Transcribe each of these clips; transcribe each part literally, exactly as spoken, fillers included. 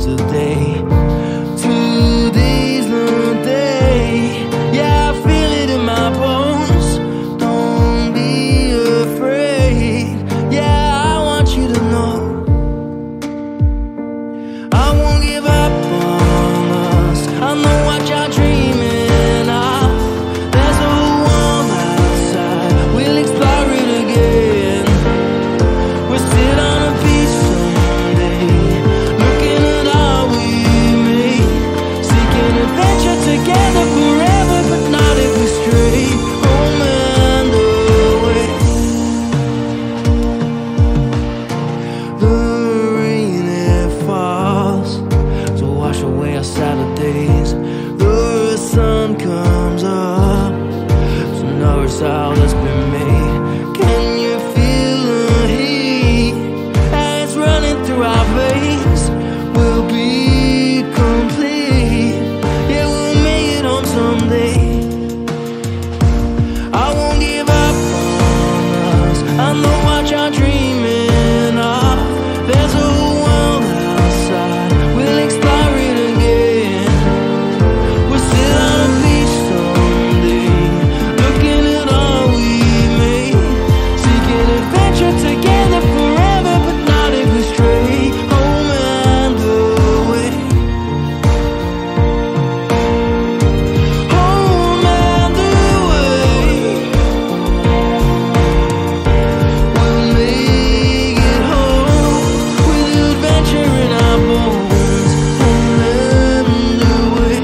yesterday. Today's the day. Yeah, I feel it in my bones. Don't be afraid. Yeah, I want you to know I won't give up on us. I know what you're dreaming of. There's a world outside, we'll explore it again. We'll sit on a beach someday, looking at all we made, seeking adventure together forever, but not if we stray home and away. The rain, it falls to wash away our Saturdays. The sun comes up to nourish all that's been made. Can you feel the heat as running through our veins? We'll be complete. Yeah, we'll make it home someday. I won't give up on us. I know what you're dreaming of. There's a world outside, we'll explore it again. We'll sit on a beach someday, looking at all we made, seeking adventure together forever, but not if we stray home and away. Home and away. We'll make it home with adventure in our bones. Home and away.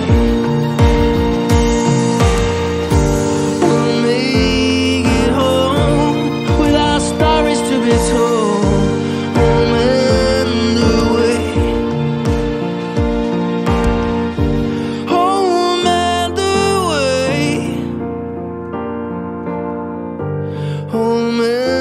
We'll make it home with our stories to be told. Home and away. Home and away. Home and